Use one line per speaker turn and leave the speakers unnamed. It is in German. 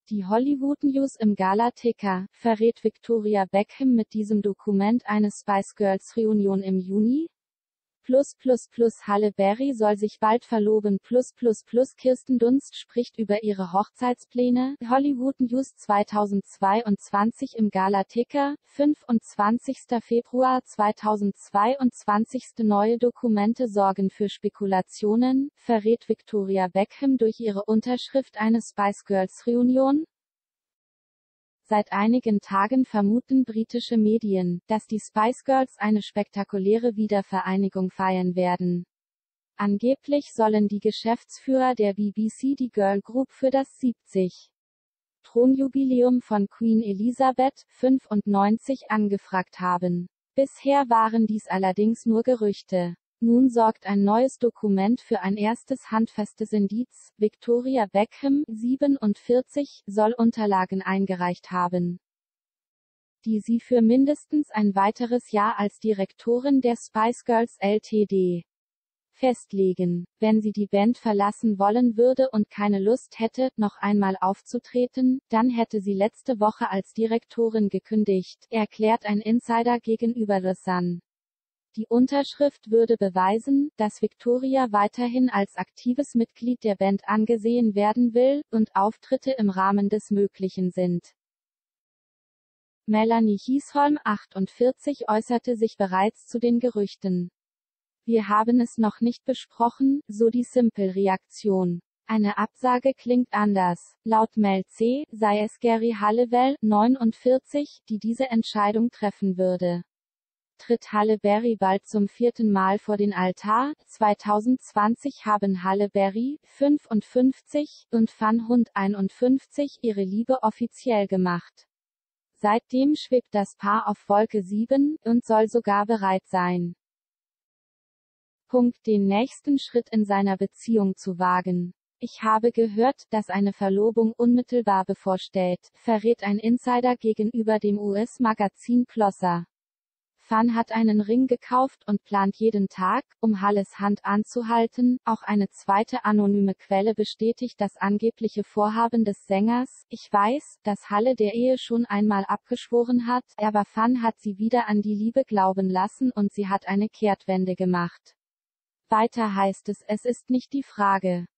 Die Hollywood News im Gala-Ticker: Verrät Victoria Beckham mit diesem Dokument eine Spice Girls Reunion im Juni? Halle Berry soll sich bald verloben. Kirsten Dunst spricht über ihre Hochzeitspläne. Hollywood News 2022 im Gala-Ticker: 25. Februar 2022. Neue Dokumente sorgen für Spekulationen. Verrät Victoria Beckham durch ihre Unterschrift eine Spice Girls Reunion? Seit einigen Tagen vermuten britische Medien, dass die Spice Girls eine spektakuläre Wiedervereinigung feiern werden. Angeblich sollen die Geschäftsführer der BBC die Girl Group für das 70. Thronjubiläum von Queen Elizabeth, 95, angefragt haben. Bisher waren dies allerdings nur Gerüchte. Nun sorgt ein neues Dokument für ein erstes handfestes Indiz. Victoria Beckham, 47, soll Unterlagen eingereicht haben, die sie für mindestens ein weiteres Jahr als Direktorin der Spice Girls Ltd. festlegen. Wenn sie die Band verlassen wollen würde und keine Lust hätte, noch einmal aufzutreten, dann hätte sie letzte Woche als Direktorin gekündigt, erklärt ein Insider gegenüber The Sun. Die Unterschrift würde beweisen, dass Victoria weiterhin als aktives Mitglied der Band angesehen werden will, und Auftritte im Rahmen des Möglichen sind. Melanie Hiesholm, 48, äußerte sich bereits zu den Gerüchten. Wir haben es noch nicht besprochen, so die Simple-Reaktion. Eine Absage klingt anders. Laut Mel C. sei es Geri Halliwell, 49, die diese Entscheidung treffen würde. Tritt Halle Berry bald zum 4. Mal vor den Altar? 2020 haben Halle Berry, 55, und Van Hund, 51, ihre Liebe offiziell gemacht. Seitdem schwebt das Paar auf Wolke 7, und soll sogar bereit sein, den nächsten Schritt in seiner Beziehung zu wagen. Ich habe gehört, dass eine Verlobung unmittelbar bevorsteht, verrät ein Insider gegenüber dem US-Magazin Closer. Van hat einen Ring gekauft und plant jeden Tag, um Halles Hand anzuhalten. Auch eine zweite anonyme Quelle bestätigt das angebliche Vorhaben des Sängers. Ich weiß, dass Halle der Ehe schon einmal abgeschworen hat, aber Van hat sie wieder an die Liebe glauben lassen und sie hat eine Kehrtwende gemacht. Weiter heißt es ist nicht die Frage,